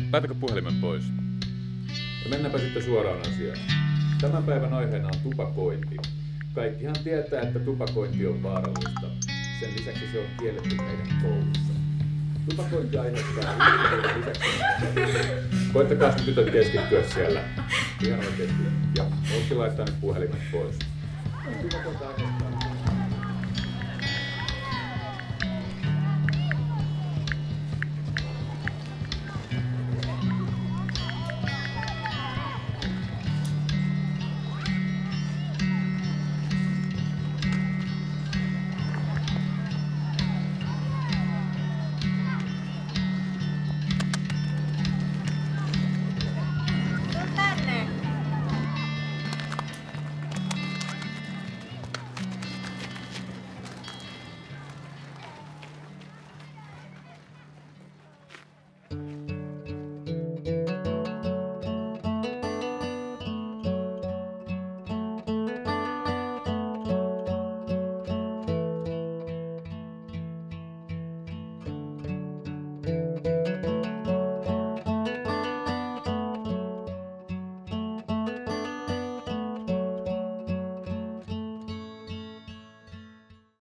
Laitatko puhelimen pois? Ja mennäänpä sitten suoraan asiaan. Tämän päivän aiheena on tupakointi. Kaikkihan tietää, että tupakointi on vaarallista. Sen lisäksi se on kielletty meidän koulussa. Tupakointi aiheuttaa lisäksi. Koittakaa nyt tytöt keskittyä siellä. Ihan oikeesti. Ja ootkin laittaa nyt puhelimet pois. Tupakointi aiheuttaa